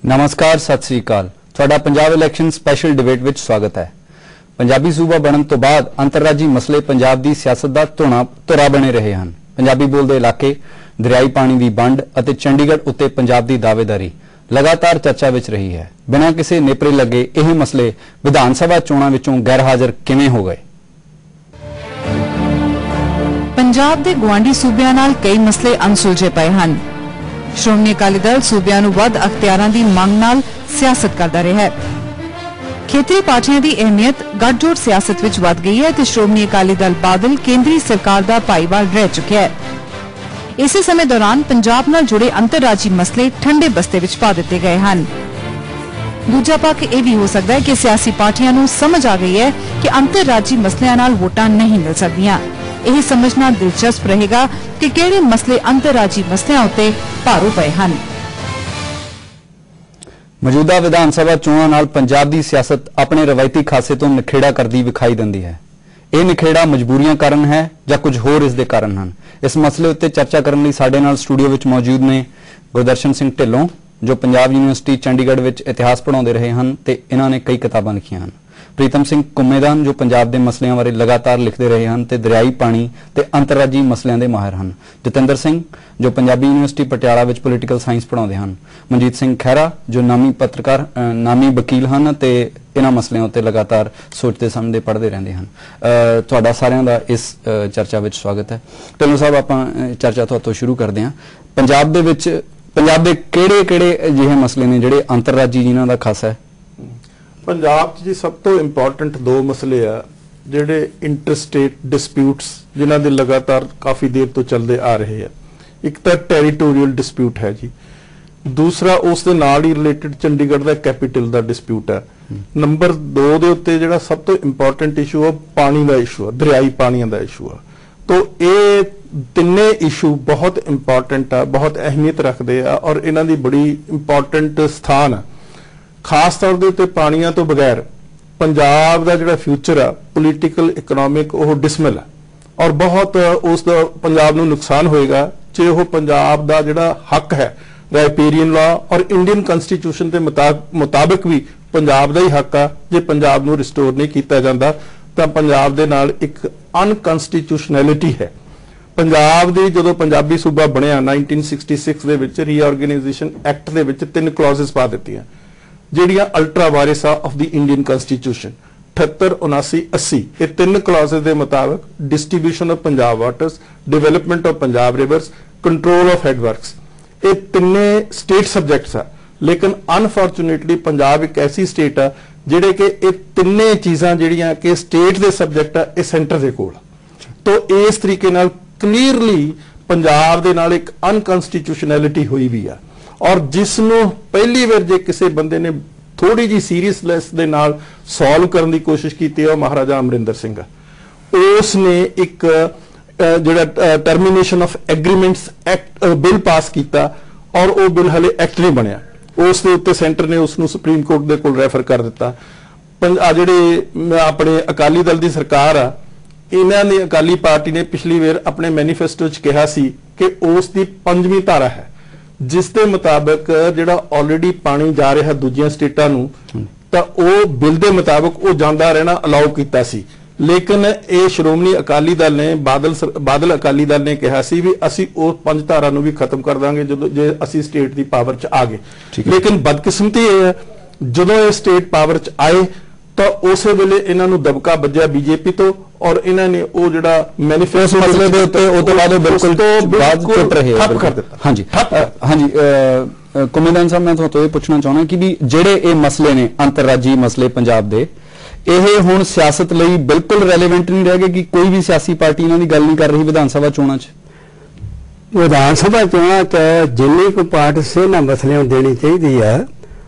नमस्कार, सत श्री अकाल। ਤੁਹਾਡਾ ਪੰਜਾਬ ਇਲੈਕਸ਼ਨ ਸਪੈਸ਼ਲ ਡਿਬੇਟ ਵਿੱਚ ਸਵਾਗਤ ਹੈ। ਪੰਜਾਬੀ ਸੂਬਾ ਬਣਨ ਤੋਂ ਬਾਅਦ ਅੰਤਰਰਾਜੀ ਮਸਲੇ ਪੰਜਾਬ ਦੀ ਸਿਆਸਤ ਦਾ ਧੁਰਾ ਬਣੇ ਰਹੇ ਹਨ। ਪੰਜਾਬੀ ਬੋਲਦੇ ਇਲਾਕੇ, ਦਰਿਆਈ ਪਾਣੀ ਦੀ ਵੰਡ ਅਤੇ ਚੰਡੀਗੜ੍ਹ ਉੱਤੇ ਪੰਜਾਬ ਦੀ ਦਾਅਵੇਦਾਰੀ ਲਗਾਤਾਰ ਚਰਚਾ ਵਿੱਚ ਰਹੀ ਹੈ। ਬਿਨਾਂ ਕਿਸੇ ਨੇਪਰੇ ਲੱਗੇ ਇਹ ਮਸਲੇ ਵਿਧਾਨ ਸਭਾ ਚੋਣਾਂ ਵਿੱਚੋਂ ਗੈਰ ਹਾਜ਼ਰ ਕਿਵੇਂ ਹੋ ਗਏ? ਪੰਜਾਬ ਦੇ ਗੁਆਂਢੀ ਸੂਬਿਆਂ ਨਾਲ ਕਈ ਮਸਲੇ ਅਣਸੁਲਝੇ ਪਏ ਹਨ। ਸ਼੍ਰੋਮਣੀ ਅਕਾਲੀ ਦਲ ਸੂਬਿਆਂ ਨੂੰ ਵੱਧ ਅਖਤਿਆਰਾਂ ਦੀ ਮੰਗ ਨਾਲ ਸਿਆਸਤ ਕਰਦਾ ਰਿਹਾ ਹੈ। ਖੇਤਰੀ ਪਾਰਟੀਆਂ ਦੀ ਅਹਿਮੀਅਤ ਗੱਠਜੋੜ ਸਿਆਸਤ ਵਿੱਚ ਵੱਧ ਗਈ ਹੈ ਤੇ ਸ਼੍ਰੋਮਣੀ ਅਕਾਲੀ ਦਲ ਬਾਦਲ ਕੇਂਦਰੀ ਸਰਕਾਰ ਦਾ ਭਾਈਵਾਲ ਰਹਿ ਚੁੱਕਿਆ ਹੈ। ਇਸੇ ਸਮੇਂ ਦੌਰਾਨ ਪੰਜਾਬ ਨਾਲ ਜੁੜੇ ਅੰਤਰਰਾਜੀ ਮਸਲੇ ਠੰਡੇ ਬਸਤੇ ਵਿੱਚ ਪਾ ਦਿੱਤੇ ਗਏ ਹਨ। ਦੂਜਾ ਪੱਖ ਇਹ ਵੀ ਹੋ ਸਕਦਾ ਹੈ ਕਿ ਸਿਆਸੀ ਪਾਰਟੀਆਂ ਨੂੰ ਸਮਝ ਆ ਗਈ ਹੈ ਕਿ ਅੰਤਰਰਾਜੀ ਮਸਲਿਆਂ ਨਾਲ ਵੋਟਾਂ ਨਹੀਂ ਮਿਲ ਸਕਦੀਆਂ। ਇਹ ਸਮਝਣਾ ਦਿਲਚਸਪ ਰਹੇਗਾ ਕਿ ਕਿਹੜੇ ਮਸਲੇ ਅੰਤਰਰਾਜੀ ਮਸਲਿਆਂ ਉੱਤੇ ਭਾਰੂ ਪਏ ਹਨ। ਮੌਜੂਦਾ ਵਿਧਾਨ ਸਭਾ ਚੋਣਾਂ ਨਾਲ ਪੰਜਾਬ ਦੀ ਸਿਆਸਤ ਆਪਣੇ ਰਵਾਇਤੀ ਖਾਸੇ ਤੋਂ ਨਿਖੇੜਾ ਕਰਦੀ ਵਿਖਾਈ ਦਿੰਦੀ ਹੈ। ਇਹ ਨਿਖੇੜਾ ਮਜਬੂਰੀਆਂ ਕਾਰਨ ਹੈ ਜਾਂ ਕੁਝ ਹੋਰ ਇਸ ਦੇ ਕਾਰਨ ਹਨ? ਇਸ ਮਸਲੇ ਉੱਤੇ ਚਰਚਾ ਕਰਨ ਲਈ ਸਾਡੇ ਨਾਲ ਸਟੂਡੀਓ ਵਿੱਚ ਮੌਜੂਦ ਨੇ ਗੁਰਦਰਸ਼ਨ ਸਿੰਘ ਢਿੱਲੋਂ, ਜੋ ਪੰਜਾਬ ਯੂਨੀਵਰਸਿਟੀ ਚੰਡੀਗੜ੍ਹ ਵਿੱਚ ਇਤਿਹਾਸ ਪੜ੍ਹਾਉਂਦੇ ਰਹੇ ਹਨ ਤੇ ਇਹਨਾਂ ਨੇ ਕਈ ਕਿਤਾਬਾਂ ਲਿਖੀਆਂ ਹਨ। ਪ੍ਰੀਤਮ ਸਿੰਘ ਕੁੰਮੇਦਾਨ, ਜੋ ਪੰਜਾਬ ਦੇ ਮਸਲਿਆਂ ਬਾਰੇ ਲਗਾਤਾਰ ਲਿਖਦੇ ਰਹੇ ਹਨ ਤੇ ਦਰਿਆਈ ਪਾਣੀ ਤੇ ਅੰਤਰਰਾਜੀ ਮਸਲਿਆਂ ਦੇ ਮਾਹਿਰ ਹਨ। ਜਤਿੰਦਰ ਸਿੰਘ, ਜੋ ਪੰਜਾਬੀ ਯੂਨੀਵਰਸਿਟੀ ਪਟਿਆਲਾ ਵਿੱਚ ਪੋਲੀਟੀਕਲ ਸਾਇੰਸ ਪੜ੍ਹਾਉਂਦੇ ਹਨ। ਮਨਜੀਤ ਸਿੰਘ ਖਹਿਰਾ, ਜੋ ਨਾਮੀ ਪੱਤਰਕਾਰ, ਨਾਮੀ ਵਕੀਲ ਹਨ ਤੇ ਇਹਨਾਂ ਮਸਲਿਆਂ ਉੱਤੇ ਲਗਾਤਾਰ ਸੋਚਦੇ ਸਮਝਦੇ ਪੜ੍ਹਦੇ ਰਹਿੰਦੇ ਹਨ। ਤੁਹਾਡਾ ਸਾਰਿਆਂ ਦਾ ਇਸ ਚਰਚਾ ਵਿੱਚ ਸਵਾਗਤ ਹੈ। ਢਿੱਲੋਂ ਸਾਹਿਬ, ਆਪਾਂ ਚਰਚਾ ਤੋਂ ਸ਼ੁਰੂ ਕਰਦੇ ਹਾਂ। ਪੰਜਾਬ ਦੇ ਕਿਹੜੇ ਅਜਿਹੇ ਮਸਲੇ ਨੇ ਜਿਹੜੇ ਅੰਤਰਰਾਜੀ ਜਿਨ੍ਹਾਂ ਦਾ ਖਾਸਾ ਹੈ? ਪੰਜਾਬ 'ਚ ਜੀ ਸਭ ਤੋਂ ਇੰਪੋਰਟੈਂਟ ਦੋ ਮਸਲੇ ਆ ਜਿਹੜੇ ਇੰਟਰਸਟੇਟ ਡਿਸਪਿਊਟਸ, ਜਿਨ੍ਹਾਂ ਦੇ ਲਗਾਤਾਰ ਕਾਫੀ ਦੇਰ ਤੋਂ ਚੱਲਦੇ ਆ ਰਹੇ ਆ। ਇੱਕ ਤਾਂ ਟੈਰੀਟੋਰੀਅਲ ਡਿਸਪਿਊਟ ਹੈ ਜੀ, ਦੂਸਰਾ ਉਸ ਦੇ ਨਾਲ ਹੀ ਰਿਲੇਟਡ ਚੰਡੀਗੜ੍ਹ ਦਾ ਕੈਪੀਟਲ ਦਾ ਡਿਸਪਿਊਟ ਹੈ। ਨੰਬਰ 2 ਦੇ ਉੱਤੇ ਜਿਹੜਾ ਸਭ ਤੋਂ ਇੰਪੋਰਟੈਂਟ ਇਸ਼ੂ ਆ ਪਾਣੀ ਦਾ ਇਸ਼ੂ ਆ, ਦਰਿਆਈ ਪਾਣੀਆਂ ਦਾ ਇਸ਼ੂ ਆ। ਤੋ ਇਹ ਤਿੰਨੇ ਇਸ਼ੂ ਬਹੁਤ ਇੰਪੋਰਟੈਂਟ ਆ, ਬਹੁਤ ਅਹਿਮੀਅਤ ਰੱਖਦੇ ਆ ਔਰ ਇਹਨਾਂ ਦੀ ਬੜੀ ਇੰਪੋਰਟੈਂਟ ਸਥਾਨ ਆ। ਖਾਸ ਤੌਰ ਦੇ ਉੱਤੇ ਪਾਣੀਆਂ ਤੋਂ ਬਗੈਰ ਪੰਜਾਬ ਦਾ ਜਿਹੜਾ ਫਿਊਚਰ ਆ ਪੋਲੀਟੀਕਲ ਇਕਨੋਮਿਕ ਉਹ ਡਿਸਮਲ ਆ ਔਰ ਬਹੁਤ ਉਸ ਦਾ ਪੰਜਾਬ ਨੂੰ ਨੁਕਸਾਨ ਹੋਏਗਾ ਜੇ ਉਹ ਪੰਜਾਬ ਦਾ ਜਿਹੜਾ ਹੱਕ ਹੈ ਰਾਈਪੇਰੀਅਨ ਲਾ ਔਰ ਇੰਡੀਅਨ ਕਨਸਟੀਟਿਊਸ਼ਨ ਦੇ ਮੁਤਾਬਕ ਵੀ ਪੰਜਾਬ ਦਾ ਹੀ ਹੱਕ ਆ। ਜੇ ਪੰਜਾਬ ਨੂੰ ਰਿਸਟੋਰ ਨਹੀਂ ਕੀਤਾ ਜਾਂਦਾ ਤਾਂ ਪੰਜਾਬ ਦੇ ਨਾਲ ਇੱਕ ਅਨਕਨਸਟੀਟਿਊਸ਼ਨੈਲਿਟੀ ਹੈ। ਪੰਜਾਬ ਦੀ ਜਦੋਂ ਪੰਜਾਬੀ ਸੂਬਾ ਬਣਿਆ 1966 ਦੇ ਵਿੱਚ ਰੀਆਰਗੇਨਾਈਜੇਸ਼ਨ ਐਕਟ ਦੇ ਵਿੱਚ 3 ਕਲੌਜ਼ਸ ਪਾ ਦਿੱਤੀਆਂ ਜਿਹੜੀਆਂ ਅਲਟਰਾ ਵਾਇਰਸ ਆ ਆਫ ਦੀ ਇੰਡੀਅਨ ਕਨਸਟੀਟਿਊਸ਼ਨ। 78, 79, 80 ਇਹ 3 ਕਲੌਜ਼ਸ ਦੇ ਮੁਤਾਬਕ distribution of Punjab waters, development of Punjab rivers, control of headworks, ਇਹ ਤਿੰਨੇ ਸਟੇਟ ਸਬਜੈਕਟਸ ਆ। ਲੇਕਿਨ ਅਨਫੋਰਚੂਨੇਟਲੀ ਪੰਜਾਬ ਇੱਕ ਐਸੀ ਸਟੇਟ ਆ ਜਿਹੜੇ ਕਿ ਇਹ ਤਿੰਨੇ ਚੀਜ਼ਾਂ ਜਿਹੜੀਆਂ ਕਿ ਸਟੇਟ ਦੇ ਸਬਜੈਕਟ ਆ ਇਹ ਸੈਂਟਰ ਦੇ ਕੋਲ। ਤੋ ਇਸ ਤਰੀਕੇ ਨਾਲ ਕਲੀਅਰਲੀ ਪੰਜਾਬ ਦੇ ਨਾਲ ਇੱਕ ਅਨਕਨਸਟੀਟਿਊਸ਼ਨੈਲਿਟੀ ਹੋਈ ਵੀ ਆ ਔਰ ਜਿਸ ਨੂੰ ਪਹਿਲੀ ਵਾਰ ਜੇ ਕਿਸੇ ਬੰਦੇ ਨੇ ਥੋੜੀ ਜੀ ਸੀਰੀਅਸਨੈਸ ਦੇ ਨਾਲ ਸੋਲਵ ਕਰਨ ਦੀ ਕੋਸ਼ਿਸ਼ ਕੀਤੀ ਹੈ ਉਹ ਮਹਾਰਾਜਾ ਅਮਰਿੰਦਰ ਸਿੰਘ ਆ। ਉਸ ਨੇ ਇੱਕ ਜਿਹੜਾ termination of agreements act bill pass ਕੀਤਾ ਔਰ ਉਹ ਬਿੱਲ ਹਲੇ ਐਕਟ ਨਹੀਂ ਬਣਿਆ। ਉਸ ਦੇ ਉੱਤੇ ਸੈਂਟਰ ਨੇ ਉਸ ਨੂੰ ਸੁਪਰੀਮ ਕੋਰਟ ਦੇ ਕੋਲ ਰੈਫਰ ਕਰ ਦਿੱਤਾ। ਜਿਹੜੇ ਆਪਣੇ ਅਕਾਲੀ ਦਲ ਦੀ ਸਰਕਾਰ ਆ, ਇਹਨਾਂ ਨੇ ਅਕਾਲੀ ਪਾਰਟੀ ਨੇ ਪਿਛਲੀ ਵਾਰ ਆਪਣੇ ਮੈਨੀਫੈਸਟੋ 'ਚ ਕਿਹਾ ਸੀ ਕਿ ਉਸ ਦੀ 5ਵੀਂ ਧਾਰਾ ਹੈ ਜਿਸ ਦੇ ਮੁਤਾਬਕ ਜਿਹੜਾ ਆਲਰੇਡੀ ਪਾਣੀ ਜਾ ਰਿਹਾ ਦੂਜੀਆਂ ਸਟੇਟਾਂ ਨੂੰ ਤਾਂ ਉਹ ਬਿੱਲ ਦੇ ਮੁਤਾਬਕ ਉਹ ਜਾਂਦਾ ਰਹਿਣਾ ਅਲਾਉ ਕੀਤਾ ਸੀ। ਲੇਕਿਨ ਇਹ ਸ਼੍ਰੋਮਣੀ ਅਕਾਲੀ ਦਲ ਨੇ ਬਾਦਲ ਅਕਾਲੀ ਦਲ ਨੇ ਕਿਹਾ ਸੀ ਵੀ ਅਸੀਂ ਉਹ 5 ਧਾਰਾ ਨੂੰ ਵੀ ਖਤਮ ਕਰ ਦਾਂਗੇ ਜਦੋਂ ਜੇ ਅਸੀਂ ਸਟੇਟ ਦੀ ਪਾਵਰ 'ਚ ਆ ਗਏ। ਲੇਕਿਨ ਬਦਕਿਸਮਤੀ ਇਹ ਹੈ ਜਦੋਂ ਇਹ ਸਟੇਟ ਪਾਵਰ 'ਚ ਆਏ ਤਾਂ ਉਸੇ ਵੇਲੇ ਇਹਨਾਂ ਨੂੰ ਦਬਕਾ ਵੱਜਿਆ ਬੀਜੇਪੀ ਤੋਂ ਔਰ ਇਹਨਾਂ ਨੇ ਉਹ ਜਿਹੜਾ ਮੈਨੀਫੈਸਟੋ ਮਸਲੇ ਦੇ ਉੱਤੇ ਉਹ ਤੋਂ ਬਾਅਦ ਬਿਲਕੁਲ ਚੁੱਪ ਰਹੇ ਠੱਪ ਕਰ ਦਿੱਤਾ। ਹਾਂਜੀ ਕੁਮੇਦਾਨ ਸਾਹਿਬ, ਮੈਂ ਤੁਹਾਨੂੰ ਇਹ ਪੁੱਛਣਾ ਚਾਹੁੰਦਾ ਕਿ ਵੀ ਜਿਹੜੇ ਇਹ ਮਸਲੇ ਨੇ ਅੰਤਰਰਾਜੀ ਮਸਲੇ ਪੰਜਾਬ ਦੇ, ਇਹ ਹੁਣ ਸਿਆਸਤ ਲਈ ਬਿਲਕੁਲ ਰੈਲੇਵੈਂਟ ਨਹੀਂ ਰਹਿ ਗਏ ਕਿ ਕੋਈ ਵੀ ਸਿਆਸੀ ਪਾਰਟੀ ਇਹਨਾਂ ਦੀ ਗੱਲ ਨਹੀਂ ਕਰ ਰਹੀ ਵਿਧਾਨ ਸਭਾ ਚੋਣਾਂ 'ਚ? ਵਿਧਾਨ ਸਭਾ ਚੋਣਾਂ 'ਚ ਜਿੰਨੀ ਕੋਈ ਪਾਰਟੀ ਇਹਨਾਂ ਮਸਲਿਆਂ ਨੂੰ ਦੇਣੀ ਚਾਹੀਦੀ ਆ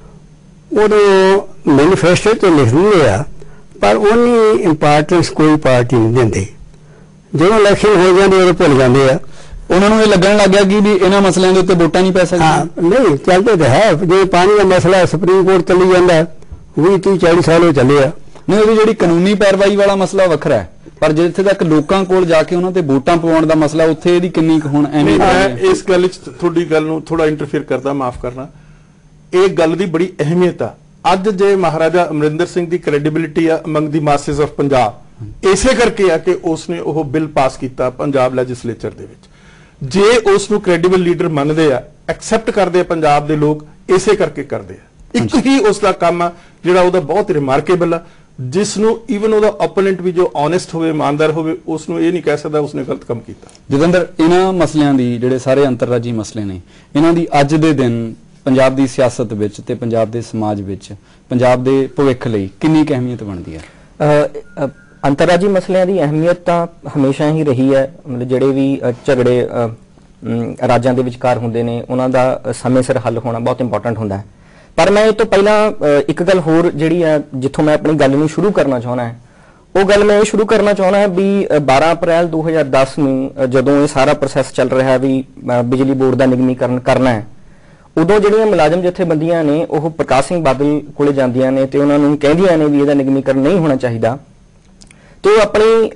ਉਦੋਂ ਮੈਨੀਫੈਸਟੋ 'ਚ ਲਿਖ ਦਿੰਦੇ ਆ ਪਰ ਉਹਨੀ ਇੰਪੋਰਟੈਂਸ ਕੋਈ ਪਾਰਟੀ ਨਹੀਂ ਦਿੰਦੀ। ਜਦੋਂ ਇਲੈਕਸ਼ਨ ਹੋ ਜਾਂਦੇ ਉਦੋਂ ਭੁੱਲ ਜਾਂਦੇ ਆ। ਉਹਨਾਂ ਨੂੰ ਇਹ ਲੱਗਣ ਲੱਗ ਗਿਆ ਕਿ ਵੀ ਇਹਨਾਂ ਮਸਲਿਆਂ ਦੇ ਉੱਤੇ ਵੋਟਾਂ ਨਹੀਂ ਪੈ ਸਕਦੀਆਂ। ਨਹੀਂ, ਚੱਲਦੇ ਤਾਂ ਹੈ। ਜੇ ਪਾਣੀ ਦਾ ਮਸਲਾ ਸੁਪਰੀਮ ਕੋਰਟ ਚੱਲੀ ਜਾਂਦਾ 20, 30, 40 ਸਾਲ ਹੋ ਚੱਲੇ ਆ। ਨਹੀਂ, ਉਹਦੀ ਜਿਹੜੀ ਕਾਨੂੰਨੀ ਪੈਰਵਾਈ ਵਾਲਾ ਮਸਲਾ ਵੱਖਰਾ ਹੈ ਪਰ ਜਿੱਥੇ ਤੱਕ ਲੋਕਾਂ ਕੋਲ ਜਾ ਕੇ ਉਹਨਾਂ ਤੇ ਵੋਟਾਂ ਪਵਾਉਣ ਦਾ ਮਸਲਾ ਉੱਥੇ ਇਹਦੀ ਕਿੰਨੀ ਹੁਣ ਐਵੇਂ। ਇਸ ਗੱਲ 'ਚ ਤੁਹਾਡੀ ਗੱਲ ਨੂੰ ਥੋੜਾ ਇੰਟਰਫੇਅਰ ਕਰਦਾ, ਮਾਫ ਕਰਨਾ। ਇਹ ਗੱਲ ਦੀ ਬੜੀ ਅਹਿਮੀਅਤ ਆ। ਅੱਜ ਜੇ ਮਹਾਰਾਜਾ ਅਮਰਿੰਦਰ ਸਿੰਘ ਦੀ ਕ੍ਰੈਡੀਬਿਲਿਟੀ ਆ ਅਮੰਗ ਦੀ ਮਾਸਸ ਆਫ ਪੰਜਾਬ ਇਸੇ ਕਰਕੇ ਆ ਕਿ ਉਸਨੇ ਉਹ ਬਿੱਲ ਪਾਸ ਕੀਤਾ ਪੰਜਾਬ ਲੈਜਿਸਲੇਚਰ ਦੇ ਵਿੱਚ। ਜੇ ਉਸ ਨੂੰ ਕ੍ਰੈਡੀਬਲ ਲੀਡਰ ਮੰਨਦੇ ਆ, ਐਕਸੈਪਟ ਕਰਦੇ ਆ ਪੰਜਾਬ ਦੇ ਲੋਕ, ਇਸੇ ਕਰਕੇ ਕਰਦੇ ਆ। ਇੱਕ ਹੀ ਉਸ ਦਾ ਕੰਮ ਆ ਜਿਹੜਾ ਉਹਦਾ ਬਹੁਤ ਰਿਮਾਰਕੇਬਲ ਆ, ਜਿਸ ਨੂੰ ਈਵਨ ਉਹਦਾ ਓਪੋਨੈਂਟ ਵੀ ਜੋ ਓਨੈਸਟ ਹੋਵੇ, ਇਮਾਨਦਾਰ ਹੋਵੇ, ਉਸ ਨੂੰ ਇਹ ਨਹੀਂ ਕਹਿ ਸਕਦਾ ਉਸਨੇ ਗਲਤ ਕੰਮ ਕੀਤਾ। ਜਤਿੰਦਰ, ਇਹਨਾਂ ਮਸਲਿਆਂ ਦੀ ਜਿਹੜੇ ਸਾਰੇ ਅੰਤਰਰਾਜੀ ਮਸਲੇ ਨੇ, ਇਹਨਾਂ ਦੀ ਅੱਜ ਦੇ ਦਿਨ ਪੰਜਾਬ ਦੀ ਸਿਆਸਤ ਵਿੱਚ ਤੇ ਪੰਜਾਬ ਦੇ ਸਮਾਜ ਵਿੱਚ ਪੰਜਾਬ ਦੇ ਭਵਿੱਖ ਲਈ ਕਿੰਨੀ ਕੁ ਅਹਿਮੀਅਤ ਬਣਦੀ ਹੈ? ਅੰਤਰਰਾਜੀ ਮਸਲਿਆਂ ਦੀ ਅਹਿਮੀਅਤ ਤਾਂ ਹਮੇਸ਼ਾ ਹੀ ਰਹੀ ਹੈ। ਮਤਲਬ ਜਿਹੜੇ ਵੀ ਝਗੜੇ ਰਾਜਾਂ ਦੇ ਵਿਚਕਾਰ ਹੁੰਦੇ ਨੇ ਉਹਨਾਂ ਦਾ ਸਮੇਂ ਸਿਰ ਹੱਲ ਹੋਣਾ ਬਹੁਤ ਇੰਪੋਰਟੈਂਟ ਹੁੰਦਾ ਹੈ। ਪਰ ਮੈਂ ਇਹ ਤੋਂ ਪਹਿਲਾਂ ਇੱਕ ਗੱਲ ਹੋਰ ਜਿਹੜੀ ਹੈ ਜਿੱਥੋਂ ਮੈਂ ਆਪਣੀ ਗੱਲ ਨੂੰ ਸ਼ੁਰੂ ਕਰਨਾ ਚਾਹੁੰਦਾ ਹਾਂ, ਉਹ ਗੱਲ ਮੈਂ ਇਹ ਸ਼ੁਰੂ ਕਰਨਾ ਚਾਹੁੰਦਾ ਵੀ 12 ਅਪ੍ਰੈਲ 2010 ਨੂੰ ਜਦੋਂ ਇਹ ਸਾਰਾ ਪ੍ਰੋਸੈਸ ਚੱਲ ਰਿਹਾ ਵੀ ਬਿਜਲੀ ਬੋਰਡ ਦਾ ਨਿਗਮੀਕਰਨ ਕਰਨਾ ਹੈ, ਉਦੋਂ ਜਿਹੜੀਆਂ ਮੁਲਾਜ਼ਮ ਜਥੇਬੰਦੀਆਂ ਨੇ ਉਹ ਪ੍ਰਕਾਸ਼ ਸਿੰਘ ਬਾਦਲ ਕੋਲੇ ਜਾਂਦੀਆਂ ਨੇ ਤੇ ਉਹਨਾਂ ਨੂੰ ਕਹਿੰਦੀਆਂ ਨੇ ਵੀ ਇਹਦਾ ਨਿਗਮੀਕਰਨ ਨਹੀਂ ਹੋਣਾ ਚਾਹੀਦਾ, ਤੇ ਉਹ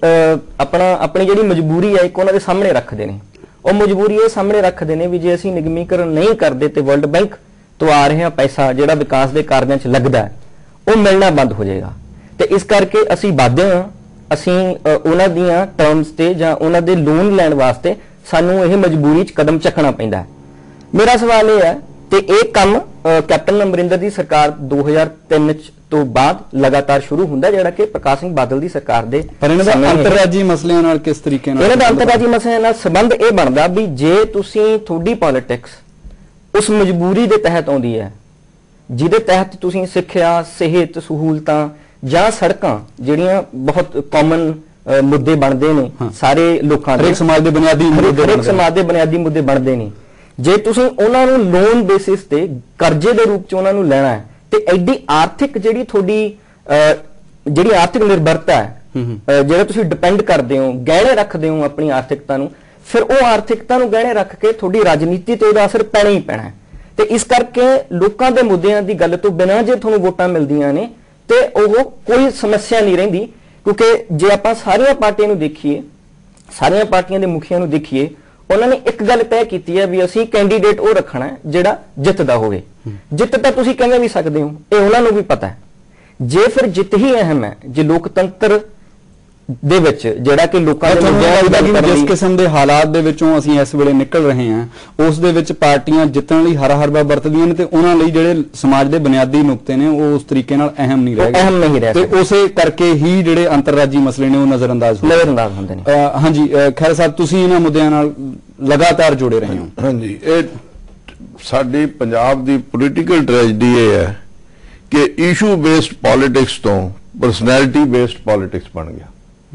ਆਪਣੀ ਜਿਹੜੀ ਮਜਬੂਰੀ ਹੈ ਇੱਕ ਉਹਨਾਂ ਦੇ ਸਾਹਮਣੇ ਰੱਖਦੇ ਨੇ। ਉਹ ਮਜਬੂਰੀ ਇਹ ਸਾਹਮਣੇ ਰੱਖਦੇ ਨੇ ਵੀ ਜੇ ਅਸੀਂ ਨਿਗਮੀਕਰਨ ਨਹੀਂ ਕਰਦੇ ਤੇ ਵਰਲਡ ਬੈਂਕ ਤੋਂ ਆ ਰਿਹਾ ਪੈਸਾ ਜਿਹੜਾ ਵਿਕਾਸ ਦੇ ਕਾਰਜਾਂ 'ਚ ਲੱਗਦਾ ਉਹ ਮਿਲਣਾ ਬੰਦ ਹੋ ਜਾਏਗਾ, ਤੇ ਇਸ ਕਰਕੇ ਅਸੀਂ ਬਾਧੇ ਹਾਂ। ਅਸੀਂ ਉਹਨਾਂ ਦੀਆਂ ਟਰਮਸ ਤੇ ਜਾਂ ਉਹਨਾਂ ਦੇ ਲੋਨ ਲੈਣ ਵਾਸਤੇ ਸਾਨੂੰ ਇਹ ਮਜਬੂਰੀ 'ਚ ਕਦਮ ਚੱਕਣਾ ਪੈਂਦਾ ਹੈ। ਮੇਰਾ ਸਵਾਲ ਇਹ ਹੈ ਤੇ ਇਹ ਕੰਮ ਕੈਪਟਨ ਅਮਰਿੰਦਰ ਦੀ ਸਰਕਾਰ 2003 ਤੋਂ ਬਾਅਦ ਲਗਾਤਾਰ ਸ਼ੁਰੂ ਹੁੰਦਾ ਜਿਹੜਾ ਕਿ ਪ੍ਰਕਾਸ਼ ਸਿੰਘ ਬਾਦਲ ਦੀ ਸਰਕਾਰ ਦੇ। ਪਰ ਇਹਨਾਂ ਦਾ ਅੰਤਰਰਾਜੀ ਮਸਲਿਆਂ ਨਾਲ ਕਿਸ ਤਰੀਕੇ ਨਾਲ? ਇਹਨਾਂ ਦਾ ਅੰਤਰਰਾਜੀ ਮਸਲਿਆਂ ਨਾਲ ਸੰਬੰਧ ਇਹ ਬਣਦਾ ਵੀ ਜੇ ਤੁਸੀਂ ਤੁਹਾਡੀ ਪੋਲਿਟਿਕਸ ਉਸ ਮਜਬੂਰੀ ਦੇ ਤਹਿਤ ਆਉਂਦੀ ਹੈ ਜਿਹਦੇ ਤਹਿਤ ਤੁਸੀਂ ਸਿੱਖਿਆ, ਸਿਹਤ ਸਹੂਲਤਾਂ ਜਾਂ ਸੜਕਾਂ ਜਿਹੜੀਆਂ ਬਹੁਤ ਕਾਮਨ ਮੁੱਦੇ ਬਣਦੇ ਨੇ ਸਾਰੇ ਲੋਕਾਂ ਦੇ, ਹਰੇਕ ਸਮਾਜ ਦੇ ਬੁਨਿਆਦੀ ਮੁੱਦੇ ਬਣਦੇ ਨੇ, ਜੇ ਤੁਸੀਂ ਉਹਨਾਂ ਨੂੰ ਲੋਨ ਬੇਸਿਸ ਤੇ ਕਰਜ਼ੇ ਦੇ ਰੂਪ 'ਚ ਉਹਨਾਂ ਨੂੰ ਲੈਣਾ ਹੈ ਤੇ ਐਡੀ ਆਰਥਿਕ ਜਿਹੜੀ ਤੁਹਾਡੀ ਜਿਹੜੀ ਆਰਥਿਕ ਨਿਰਭਰਤਾ ਹੈ, ਜਿਹੜਾ ਤੁਸੀਂ ਡਿਪੈਂਡ ਕਰਦੇ ਹੋ, ਗਹਿਣੇ ਰੱਖਦੇ ਹੋ ਆਪਣੀ ਆਰਥਿਕਤਾ ਨੂੰ, ਫਿਰ ਉਹ ਆਰਥਿਕਤਾ ਨੂੰ ਗਹਿਣੇ ਰੱਖ ਕੇ ਤੁਹਾਡੀ ਰਾਜਨੀਤੀ ਤੇ ਉਹਦਾ ਅਸਰ ਪੈਣਾ ਹੀ ਪੈਣਾ ਹੈ। ਤੇ ਇਸ ਕਰਕੇ ਲੋਕਾਂ ਦੇ ਮੁੱਦਿਆਂ ਦੀ ਗੱਲ ਤੋਂ ਬਿਨਾਂ ਜੇ ਤੁਹਾਨੂੰ ਵੋਟਾਂ ਮਿਲਦੀਆਂ ਨੇ ਤੇ ਉਹ ਕੋਈ ਸਮੱਸਿਆ ਨਹੀਂ ਰਹਿੰਦੀ, ਕਿਉਂਕਿ ਜੇ ਆਪਾਂ ਸਾਰੀਆਂ ਪਾਰਟੀਆਂ ਨੂੰ ਦੇਖੀਏ, ਸਾਰੀਆਂ ਪਾਰਟੀਆਂ ਦੇ ਮੁਖੀਆਂ ਨੂੰ ਦੇਖੀਏ, ਉਹਨਾਂ ਨੇ ਇੱਕ ਗੱਲ ਤੈਅ ਕੀਤੀ ਹੈ ਵੀ ਅਸੀਂ ਕੈਂਡੀਡੇਟ ਉਹ ਰੱਖਣਾ ਹੈ ਜਿਹੜਾ ਜਿੱਤਦਾ ਹੋਵੇ। ਜਿੱਤ ਤਾਂ ਤੁਸੀਂ ਕਿਵੇਂ ਵੀ ਸਕਦੇ ਹੋ, ਇਹ ਉਹਨਾਂ ਨੂੰ ਵੀ ਪਤਾ ਹੈ। ਜੇ ਫਿਰ ਜਿੱਤ ਹੀ ਅਹਿਮ ਹੈ, ਜੇ ਲੋਕਤੰਤਰ ਦੇ ਵਿੱਚ ਜਿਹੜਾ ਕਿ ਲੋਕਾਂ ਦੇ ਜਿਸ ਕਿਸਮ ਦੇ ਹਾਲਾਤ ਦੇ ਵਿੱਚੋਂ ਅਸੀਂ ਇਸ ਵੇਲੇ ਨਿਕਲ ਰਹੇ ਹਾਂ, ਉਸ ਦੇ ਵਿੱਚ ਪਾਰਟੀਆਂ ਜਿੱਤਣ ਲਈ ਹਰਾ ਹਰਬਾ ਵਰਤਦੀਆਂ ਨੇ ਤੇ ਉਹਨਾਂ ਲਈ ਜਿਹੜੇ ਸਮਾਜ ਦੇ ਬੁਨਿਆਦੀ ਨੁਕਤੇ ਨੇ ਉਹ ਉਸ ਤਰੀਕੇ ਨਾਲ ਅਹਿਮ ਨਹੀਂ ਰਹੇ ਤੇ ਉਸੇ ਕਰਕੇ ਹੀ ਜਿਹੜੇ ਅੰਤਰਰਾਜੀ ਮਸਲੇ ਨੇ ਉਹ ਨਜ਼ਰਅੰਦਾਜ਼ ਹੁੰਦੇ ਨੇ। ਹਾਂਜੀ ਖੈਰ ਸਾਹਿਬ, ਤੁਸੀਂ ਇਹਨਾਂ ਮੁੱਦਿਆਂ ਨਾਲ ਲਗਾਤਾਰ ਜੁੜੇ ਰਹੇ ਹੋ। ਹਾਂਜੀ, ਇਹ ਸਾਡੀ ਪੰਜਾਬ ਦੀ ਪੋਲੀਟੀਕਲ ਟ੍ਰੈਜਡੀ ਇਹ ਹੈ ਕਿ ਇਸ਼ੂ ਬੇਸਡ ਪੋਲਿਟਿਕਸ ਤੋਂ ਪਰਸਨੈਲਿਟੀ ਬੇਸਡ ਪੋਲਿਟਿਕਸ ਬਣ ਗਿਆ।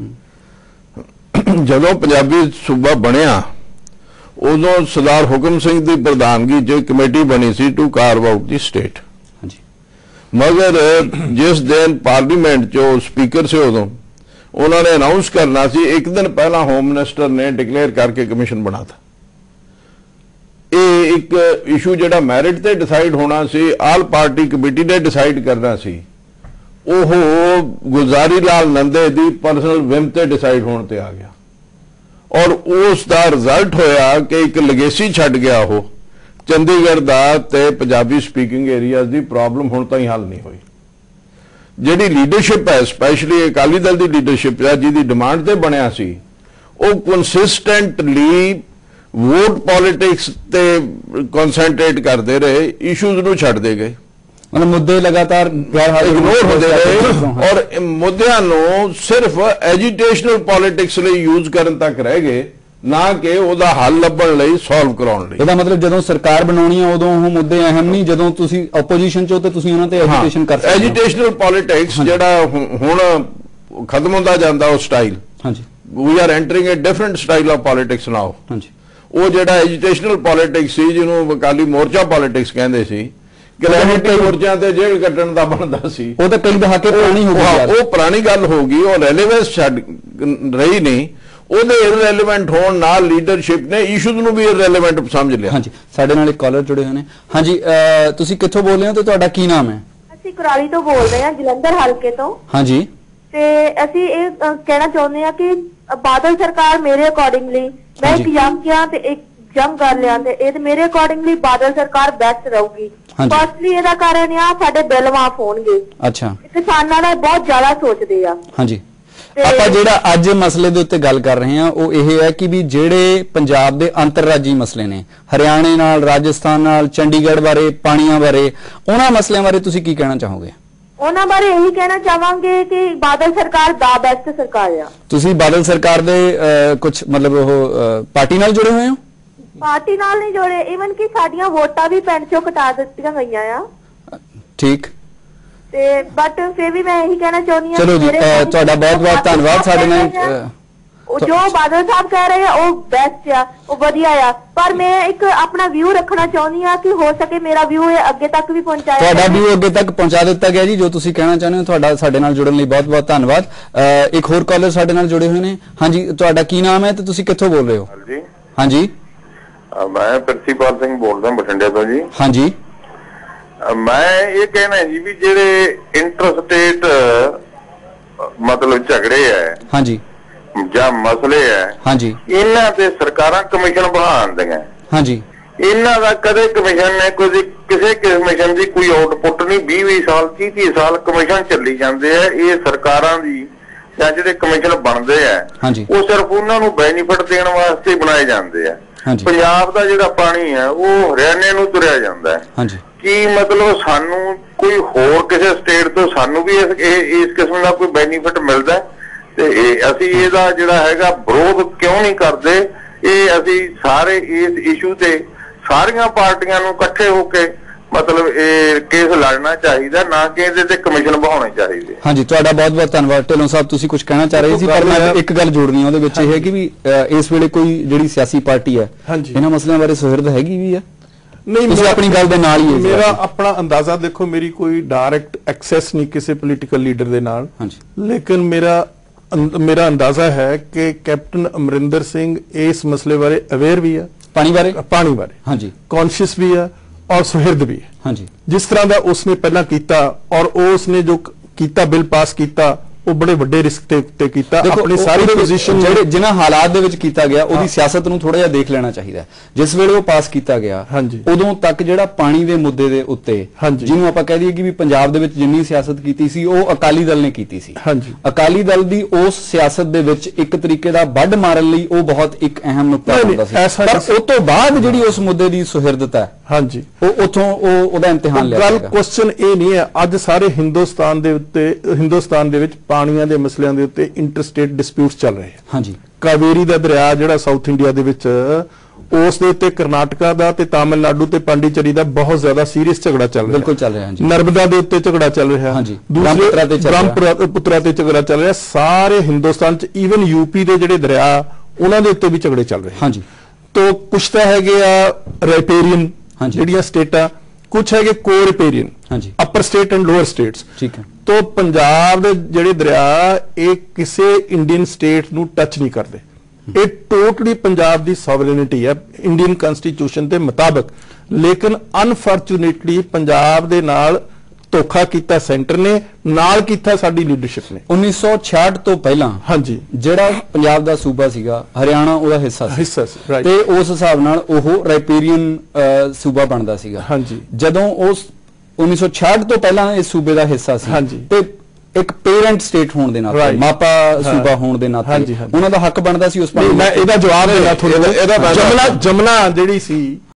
ਜਦੋਂ ਪੰਜਾਬੀ ਸੂਬਾ ਬਣਿਆ ਉਦੋਂ ਸਰਦਾਰ ਹੁਕਮ ਸਿੰਘ ਦੀ ਪ੍ਰਧਾਨਗੀ 'ਚ ਕਮੇਟੀ ਬਣੀ ਸੀ ਟੂ ਕਾਰਵ ਆਊਟ ਦੀ ਸਟੇਟ। ਮਗਰ ਜਿਸ ਦਿਨ ਪਾਰਲੀਮੈਂਟ 'ਚੋਂ ਸਪੀਕਰ ਸੀ ਉਦੋਂ ਉਹਨਾਂ ਨੇ ਅਨਾਉਂਸ ਕਰਨਾ ਸੀ, ਇੱਕ ਦਿਨ ਪਹਿਲਾਂ ਹੋਮ ਮਿਨਿਸਟਰ ਨੇ ਡਿਕਲੇਅਰ ਕਰਕੇ ਕਮਿਸ਼ਨ ਬਣਾਤਾ। ਇਹ ਇੱਕ ਇਸ਼ੂ ਜਿਹੜਾ ਮੈਰਿਟ ਤੇ ਡਿਸਾਈਡ ਹੋਣਾ ਸੀ, ਆਲ ਪਾਰਟੀ ਕਮੇਟੀ ਨੇ ਡਿਸਾਈਡ ਕਰਨਾ ਸੀ, ਉਹ ਗੁਲਜ਼ਾਰੀ ਲਾਲ ਨੰਦੇ ਦੀ ਪਰਸਨਲ ਵਿਮ ਤੇ ਡਿਸਾਈਡ ਹੋਣ ਤੇ ਆ ਗਿਆ ਔਰ ਉਸ ਦਾ ਰਿਜ਼ਲਟ ਹੋਇਆ ਕਿ ਇੱਕ ਲੈਗੇਸੀ ਛੱਡ ਗਿਆ ਉਹ ਚੰਡੀਗੜ੍ਹ ਦਾ ਤੇ ਪੰਜਾਬੀ ਸਪੀਕਿੰਗ ਏਰੀਆਜ਼ ਦੀ ਪ੍ਰੋਬਲਮ ਹੁਣ ਤਾਈਂ ਹੱਲ ਨਹੀਂ ਹੋਈ। ਜਿਹੜੀ ਲੀਡਰਸ਼ਿਪ ਹੈ, ਸਪੈਸ਼ਲੀ ਅਕਾਲੀ ਦਲ ਦੀ ਲੀਡਰਸ਼ਿਪ ਹੈ ਜਿਹਦੀ ਡਿਮਾਂਡ ਤੇ ਬਣਿਆ ਸੀ, ਉਹ ਕੰਸਿਸਟੈਂਟਲੀ ਵੋਟ ਪੋਲਿਟਿਕਸ ਤੇ ਕਨਸੈਂਟਰੇਟ ਕਰਦੇ ਰਹੇ, ਇਸ਼ੂਜ਼ ਨੂੰ ਛੱਡਦੇ ਗਏ, ਮਤਲਬ ਮੁੱਦੇ ਲਗਾਤਾਰ ਇਗਨੋਰ ਹੁੰਦੇ ਰਹੇ ਔਰ ਮੁੱਦਿਆਂ ਨੂੰ ਸਿਰਫ ਐਜੀਟੇਸ਼ਨਲ ਪੋਲਿਟਿਕਸ ਲਈ ਯੂਜ਼ ਕਰਨ ਤੱਕ ਰਹਿ ਗਏ, ਨਾ ਕਿ ਉਹਦਾ ਹੱਲ ਲੱਭਣ ਲਈ, ਸੋਲਵ ਕਰਾਉਣ ਲਈ। ਇਹਦਾ ਮਤਲਬ ਜਦੋਂ ਸਰਕਾਰ ਬਣਾਉਣੀ ਹੈ ਉਦੋਂ ਉਹ ਮੁੱਦੇ ਅਹਿਮ ਨਹੀਂ, ਜਦੋਂ ਤੁਸੀਂ ਆਪੋਜੀਸ਼ਨ 'ਚੋਂ ਤੇ ਤੁਸੀਂ ਉਹਨਾਂ ਤੇ ਐਜੀਟੇਸ਼ਨ ਕਰ ਸਕਦੇ ਹੋ। ਐਜੀਟੇਸ਼ਨਲ ਪੋਲਿਟਿਕਸ ਜਿਹੜਾ ਹੁਣ ਖਤਮ ਹੁੰਦਾ ਜਾਂਦਾ ਉਹ ਸਟਾਈਲ। ਹਾਂਜੀ, we are entering a different style of politics now. ਹਾਂਜੀ, ਉਹ ਜਿਹੜਾ ਐਜੀਟੇਸ਼ਨਲ ਪੋਲਿਟਿਕਸ ਸੀ ਜਿਹਨੂੰ ਅਕਾਲੀ ਮੋਰਚਾ ਪੋਲਿਟਿਕਸ ਕਹਿੰਦੇ ਸੀ, ਕਲੈਰਿਟੀ ਮੋਰਚਿਆਂ ਤੇ ਜੇਲ੍ਹ ਕੱਟਣ ਦਾ ਬਣਦਾ ਸੀ, ਉਹ ਤਾਂ ਕਈ ਦਹਾਕੇ ਪੁਰਾਣੀ ਹੋ ਗਈ। ਉਹ ਪੁਰਾਣੀ ਗੱਲ ਹੋ ਗਈ, ਉਹ ਰੈਲੇਵੈਂਸ ਛੱਡ ਰਹੀ ਨਹੀਂ। ਉਹਦੇ ਇਰਰੈਲੇਵੈਂਟ ਹੋਣ ਨਾਲ ਲੀਡਰਸ਼ਿਪ ਨੇ ਇਸ਼ੂਜ਼ ਨੂੰ ਵੀ ਇਰਰੈਲੇਵੈਂਟ ਸਮਝ ਲਿਆ। ਹਾਂਜੀ, ਸਾਡੇ ਨਾਲ ਇੱਕ ਕਾਲਰ ਜੁੜੇ ਹੋਏ ਨੇ। ਹਾਂਜੀ, ਤੁਸੀਂ ਕਿੱਥੋਂ ਬੋਲ ਰਹੇ ਹੋ ਤੇ ਤੁਹਾਡਾ ਕੀ ਨਾਮ ਹੈ? ਅਸੀਂ ਕੁਰਾਲੀ ਤੋਂ ਬੋਲ ਰਹੇ ਹਾਂ, ਜਲੰਧਰ ਹਲਕੇ ਤੋਂ। ਹਾਂਜੀ, ਤੇ ਅਸੀਂ ਇਹ ਕਹਿਣਾ ਚਾਹੁੰਦੇ ਹਾਂ ਕਿ ਬਾਦਲ ਸਰਕਾਰ ਮੇਰੇ ਅਕੋਰਡਿੰਗਲੀ, ਮੈਂ ਇੱਕ ਯੰਗ ਕਿਹਾ ਤੇ ਇੱਕ ਜੰਗ ਕਰ ਲਿਆ, ਤੇ ਇਹ ਮੇਰੇ ਅਕੋਰਡਿੰਗਲੀ ਬਾਦਲ ਸਰਕਾਰ ਬੈਸਟ ਰਹੂਗੀ। ਹਾਂਜੀ। ਫਸਟਲੀ ਇਹਦਾ ਕਾਰਨ ਆ ਸਾਡੇ ਬਿੱਲ ਮਾਫ ਹੋਣਗੇ। ਅੱਛਾ ਕਿਸਾਨਾਂ ਦਾ ਬਹੁਤ ਜ਼ਿਆਦਾ ਸੋਚਦੇ ਆ। ਹਾਂਜੀ ਤੇ- ਆਪਾਂ ਜਿਹੜਾ ਅੱਜ ਮਸਲੇ ਦੇ ਉੱਤੇ ਗੱਲ ਕਰ ਰਹੇ ਹਾਂ ਉਹ ਇਹ ਹੈ ਕਿ ਵੀ ਜਿਹੜੇ ਪੰਜਾਬ ਦੇ ਅੰਤਰਰਾਜੀ ਮਸਲੇ ਨੇ, ਹਰਿਆਣੇ ਨਾਲ, ਰਾਜਸਥਾਨ ਨਾਲ, ਚੰਡੀਗੜ੍ਹ ਬਾਰੇ, ਪਾਣੀਆਂ ਬਾਰੇ, ਉਹਨਾਂ ਮਸਲਿਆਂ ਬਾਰੇ ਤੁਸੀਂ ਕੀ ਕਹਿਣਾ ਚਾਹੋਗੇ? ਉਹਨਾਂ ਬਾਰੇ ਇਹੀ ਕਹਿਣਾ ਚਾਹਾਂਗੇ ਕਿ ਬਾਦਲ ਸਰਕਾਰ ਦਾ ਬੈਸਟ ਸਰਕਾਰ ਆ। ਤੁਸੀਂ ਬਾਦਲ ਸਰਕਾਰ ਦੇ ਕੁਝ ਮਤਲਬ ਉਹ ਪਾਰਟੀ ਨਾਲ ਜੁੜੇ ਹੋਏ ਹੋ? ਪਾਰਟੀ ਨਾਲ ਨਹੀਂ ਜੋੜੇ, ਇਵਨ ਕਿ ਸਾਡੀਆਂ ਵੋਟਾਂ ਵੀ ਪਿੰਡ ਚੋਂ ਕਟਾ ਦਿੱਤੀਆਂ ਗਈਆਂ ਆ। ਠੀਕ ਤੇ ਬਟ ਫਿਰ ਵੀ ਮੈਂ ਇਹੀ ਕਹਿਣਾ ਚਾਹੁੰਦੀ ਹਾਂ ਚਲੋ ਜੀ, ਤੁਹਾਡਾ ਬਹੁਤ-ਬਹੁਤ ਧੰਨਵਾਦ ਸਾਡੇ ਨਾਲ, ਉਹ ਜੋ ਬਾਦਲ ਸਾਹਿਬ ਕਹਿ ਰਹੇ ਆ ਉਹ ਬੈਸਟ ਆ, ਉਹ ਵਧੀਆ ਆ, ਪਰ ਮੈਂ ਇੱਕ ਆਪਣਾ ਵਿਊ ਰੱਖਣਾ ਚਾਹੁੰਦੀ ਆ ਕਿ ਹੋ ਸਕੇ ਮੇਰਾ ਵਿਊ ਇਹ ਅੱਗੇ ਤੱਕ ਵੀ ਪਹੁੰਚਾਇਆ ਤੁਹਾਡਾ ਜਾਵੇ। ਵੀ ਅੱਗੇ ਤੱਕ ਪਹੁੰਚਾ ਦਿੱਤਾ ਗਿਆ ਜੀ ਜੋ ਤੁਸੀਂ ਕਹਿਣਾ ਚਾਹੁੰਦੇ ਹੋ। ਤੁਹਾਡਾ ਸਾਡੇ ਨਾਲ ਜੁੜਨ ਲਈ ਬਹੁਤ-ਬਹੁਤ ਧੰਨਵਾਦ। ਇੱਕ ਹੋਰ ਕਾਲਰ ਸਾਡੇ ਨਾਲ ਜੁੜੇ ਹੋਏ ਨੇ। ਹਾਂਜੀ, ਤੁਹਾਡਾ ਕੀ ਨਾਮ ਹੈ ਤੇ ਤੁਸੀਂ ਕਿੱਥੋਂ ਬੋਲ ਰਹੇ ਹੋ? ਜੀ ਹਾਂਜੀ ਮੈਂ ਪ੍ਰਿੰਸੀਪਲ ਸਿੰਘ ਬੋਲਦਾ ਬਠਿੰਡੇ ਤੋਂ ਜੀ। ਹਾਂਜੀ ਮੈਂ ਇਹ ਕਹਿਣਾ ਜੀ ਵੀ ਜਿਹੜੇ ਇੰਟਰਸਟੇਟ ਮਤਲਬ ਝਗੜੇ ਹੈ ਹਾਂਜੀ ਜਾਂ ਮਸਲੇ ਹੈ, ਹਾਂਜੀ ਇਹਨਾਂ ਤੇ ਸਰਕਾਰਾਂ ਕਮਿਸ਼ਨ ਬਣਾਉਂਦੀਆਂ। ਹਾਂਜੀ ਇਹਨਾਂ ਦਾ ਕਦੇ ਕਮਿਸ਼ਨ ਨੇ ਕਿਸੇ ਕਮਿਸ਼ਨ ਦੀ ਕੋਈ ਆਊਟਪੁੱਟ ਨਹੀਂ। 20-20 ਸਾਲ 30-30 ਸਾਲ ਕਮਿਸ਼ਨ ਚੱਲੀ ਜਾਂਦੇ ਆ। ਇਹ ਸਰਕਾਰਾਂ ਦੀ ਜਾਂ ਜਿਹੜੇ ਕਮਿਸ਼ਨ ਬਣਦੇ ਆ ਹਾਂਜੀ ਉਹ ਸਿਰਫ ਉਹਨਾਂ ਨੂੰ ਬੈਨੀਫਿਟ ਦੇਣ ਵਾਸਤੇ ਬਣਾਏ ਜਾਂਦੇ ਆ। ਹਾਂਜੀ ਪੰਜਾਬ ਦਾ ਜਿਹੜਾ ਪਾਣੀ ਹੈ ਉਹ ਹਰਿਆਣੇ ਨੂੰ ਤੁਰਿਆ ਜਾਂਦਾ ਹੈ। ਹਾਂਜੀ ਕੀ ਮਤਲਬ ਸਾਨੂੰ ਕੋਈ ਹੋਰ ਕਿਸੇ ਸਟੇਟ ਤੋਂ ਸਾਨੂੰ ਵੀ ਇਸ ਕਿਸਮ ਦਾ ਕੋਈ ਬੈਨੀਫਿਟ ਮਿਲਦਾ ਹੈ? ਤੇ ਅਸੀਂ ਇਹਦਾ ਜਿਹੜਾ ਹੈਗਾ ਵਿਰੋਧ ਕਿਉਂ ਨਹੀਂ ਕਰਦੇ? ਇਹ ਅਸੀਂ ਸਾਰੇ ਇਸ ਇਸ਼ੂ ਤੇ ਸਾਰੀਆਂ ਪਾਰਟੀਆਂ ਨੂੰ ਇਕੱਠੇ ਹੋ ਕੇ ਮਤਲਬ ਇਹ ਕੇਸ ਲੜਨਾ ਚਾਹੀਦਾ, ਨਾ ਕਿ ਇਹਦੇ ਤੇ ਕਮਿਸ਼ਨ ਬਣਾਉਣੇ ਚਾਹੀਦੇ। ਹਾਂਜੀ, ਤੁਹਾਡਾ ਬਹੁਤ-ਬਹੁਤ ਧੰਨਵਾਦ। ਢਿੱਲੋਂ ਸਾਹਿਬ ਤੁਸੀਂ ਕੁਝ ਕਹਿਣਾ ਚਾਹ ਰਹੇ ਸੀ, ਪਰ ਮੈਂ ਇੱਕ ਗੱਲ ਜੋੜਨੀ ਆ ਉਹਦੇ ਵਿੱਚ, ਇਹ ਹੈ ਕਿ ਵੀ ਇਸ ਵੇਲੇ ਕੋਈ ਜਿਹੜੀ ਸਿਆਸੀ ਪਾਰਟੀ ਹੈ ਇਹਨਾਂ ਮਸਲਿਆਂ ਬਾਰੇ ਸੁਹਿਰਦ ਹੈਗੀ ਵੀ ਹੈ? ਨਹੀਂ, ਤੁਸੀਂ ਆਪਣੀ ਗੱਲ ਦੇ ਨਾਲ ਹੀ ਮੇਰਾ ਆਪਣਾ ਅੰਦਾਜ਼ਾ ਦੇਖੋ, ਮੇਰੀ ਕੋਈ ਡਾਇਰੈਕਟ ਐਕਸੈਸ ਨਹੀਂ ਕਿਸੇ ਪੋਲੀਟੀਕਲ ਲੀਡਰ ਦੇ ਨਾਲ, ਲੇਕਿਨ ਮੇਰਾ ਅੰਦਾਜ਼ਾ ਹੈ ਕਿ ਕੈਪਟਨ ਅਮਰਿੰਦਰ ਸਿੰਘ ਇਸ ਮਸਲੇ ਬਾਰੇ ਅਵੇਅਰ ਵੀ ਹੈ, ਪਾਣੀ ਬਾਰੇ ਹਾਂਜੀ ਕੌਨਸ਼ੀਅਸ ਵੀ ਹੈ ਔਰ ਸੁਹਿਰਦ ਵੀ ਹੈ। ਹਾਂਜੀ, ਜਿਸ ਤਰ੍ਹਾਂ ਦਾ ਉਸਨੇ ਪਹਿਲਾਂ ਕੀਤਾ ਔਰ ਉਸਨੇ ਜੋ ਕੀਤਾ ਬਿੱਲ ਪਾਸ ਕੀਤਾ ਉਹ ਬੜੇ ਵੱਡੇ ਰਿਸਕ ਤੇ ਕੀਤਾ। ਆਪਣੀ ਸਾਰੀ ਪੋਜੀਸ਼ਨ ਜਿਹੜੇ ਜਿਨ੍ਹਾਂ ਹਾਲਾਤ ਦੇ ਵਿੱਚ ਕੀਤਾ ਗਿਆ ਉਹਦੀ ਸਿਆਸਤ ਨੂੰ ਥੋੜਾ ਜਿਹਾ ਦੇਖ ਲੈਣਾ ਚਾਹੀਦਾ। ਜਿਸ ਵੇਲੇ ਉਹ ਪਾਸ ਕੀਤਾ ਗਿਆ ਉਦੋਂ ਤੱਕ ਜਿਹੜਾ ਪਾਣੀ ਦੇ ਮੁੱਦੇ ਦੇ ਉੱਤੇ ਜਿਹਨੂੰ ਆਪਾਂ ਕਹਿ ਦਈਏ ਕਿ ਵੀ ਪੰਜਾਬ ਦੇ ਵਿੱਚ ਜਿੰਨੀ ਸਿਆਸਤ ਕੀਤੀ ਸੀ ਉਹ ਅਕਾਲੀ ਦਲ ਨੇ ਕੀਤੀ ਸੀ। ਅਕਾਲੀ ਦਲ ਦੀ ਉਸ ਸਿਆਸਤ ਦੇ ਵਿੱਚ ਇੱਕ ਤਰੀਕੇ ਦਾ ਵੱਢ ਮਾਰਨ ਲਈ ਉਹ ਬਹੁਤ ਇੱਕ ਅਹਿਮ ਨੁਕਤਾ ਹੁੰਦਾ ਸੀ, ਪਰ ਉਸ ਤੋਂ ਬਾਅਦ ਜਿਹੜੀ ਉਸ ਮੁੱਦੇ ਦੀ ਸੁਹਿਰਦਤਾ ਹੈ ਉਹ ਉਥੋਂ ਉਹਦਾ ਇਮਤਿਹਾਨ ਲਿਆ ਗੱਲ ਕੁਐਸਚਨ ਇਹ ਨਹੀਂ ਹੈ। ਅੱਜ ਸਾਰੇ ਹਿੰਦੁਸਤਾਨ ਦੇ ਵਿੱਚ ਪਾਣੀਆਂ ਦੇ ਮਸਲਿਆਂ ਦੇ ਉੱਤੇ ਇੰਟਰਸਟੇਟ ਡਿਸਪਿਊਟਸ ਚੱਲ ਰਹੇ ਹਨ। ਹਾਂਜੀ, ਕਾਵੇਰੀ ਦਾ ਦਰਿਆ ਜਿਹੜਾ ਸਾਊਥ ਇੰਡੀਆ ਦੇ ਵਿੱਚ, ਉਸ ਦੇ ਉੱਤੇ ਕਰਨਾਟਕਾ ਦਾ ਤੇ ਤਾਮਿਲਨਾਡੂ ਤੇ ਪਾਂਡੀਚੇਰੀ ਦਾ ਬਹੁਤ ਜ਼ਿਆਦਾ ਸੀਰੀਅਸ ਝਗੜਾ ਚੱਲ ਰਿਹਾ। ਬਿਲਕੁਲ ਚੱਲ ਰਿਹਾ। ਹਾਂਜੀ, ਨਰਮਦਾ ਦੇ ਉੱਤੇ ਝਗੜਾ ਚੱਲ ਰਿਹਾ। ਹਾਂਜੀ, ਬ੍ਰਹਮਪੁੱਤਰਾ ਤੇ ਝਗੜਾ ਚੱਲ ਰਿਹਾ। ਸਾਰੇ ਹਿੰਦੁਸਤਾਨ ਚ ਈਵਨ ਯੂਪੀ ਦੇ ਜਿਹੜੇ ਦਰਿਆ ਉਹਨਾਂ ਦੇ ਉੱਤੇ ਵੀ ਝਗੜੇ ਚੱਲ ਰਹੇ। ਹਾਂਜੀ, ਤੋਂ ਕੁਛ ਤਾਂ ਹੈਗੇ ਆ ਰਾਈਪੇਰੀਅਨ ਜਿਹੜੀਆਂ ਸਟੇਟਾਂ, ਕੁਛ ਹੈਗੇ ਕੋ ਰਿਪੇਰੀਅਨ, ਹਾਂਜੀ, upper state and lower states. ਠੀਕ ਹੈ, ਤੋਂ ਪੰਜਾਬ ਦੇ ਜਿਹੜੇ ਦਰਿਆ ਇਹ ਕਿਸੇ ਇੰਡੀਅਨ ਸਟੇਟ ਨੂੰ ਟੱਚ ਨਹੀਂ ਕਰਦੇ। ਇਹ ਟੋਟਲੀ ਪੰਜਾਬ ਦੀ ਸੋਵਰੇਨਿਟੀ ਹੈ ਇੰਡੀਅਨ ਕਨਸਟੀਟਿਊਸ਼ਨ ਦੇ ਮੁਤਾਬਕ। ਲੇਕਿਨ ਅਨਫੋਰਚੂਨੇਟਲੀ ਪੰਜਾਬ ਦੇ ਨਾਲ ਧੋਖਾ ਕੀਤਾ ਸੈਂਟਰ ਨੇ, ਨਾਲ ਕੀਤਾ ਸਾਡੀ ਲੀਡਰਸ਼ਿਪ ਨੇ। 1966 ਤੋਂ ਪਹਿਲਾਂ ਹਾਂਜੀ ਜਿਹੜਾ ਪੰਜਾਬ ਦਾ ਸੂਬਾ ਸੀਗਾ, ਹਰਿਆਣਾ ਉਹਦਾ ਹਿੱਸਾ ਸੀ ਤੇ ਉਸ ਹਿਸਾਬ ਨਾਲ ਉਹ ਰਾਈਪੇਰੀਅਨ ਸੂਬਾ ਬਣਦਾ ਸੀਗਾ। ਹਾਂਜੀ, ਜਦੋਂ ਉਸ 1966 ਤੋਂ ਪਹਿਲਾਂ ਇਸ ਸੂਬੇ ਦਾ ਹਿੱਸਾ ਸੀ ਤੇ ਇੱਕ ਪੇਰੈਂਟ ਸਟੇਟ ਹੋਣ ਦੇ ਨਾਤੇ, ਮਾਪਾ ਸੂਬਾ ਹੋਣ ਦੇ ਨਾਤੇ ਉਹਨਾਂ ਦਾ ਹੱਕ ਬਣਦਾ ਸੀ ਉਸ ਪਾਣੀ। ਮੈਂ ਇਹਦਾ ਜਵਾਬ ਦੇਣਾ ਤੁਹਾਨੂੰ। ਜਮਨਾ ਜਿਹੜੀ ਸੀ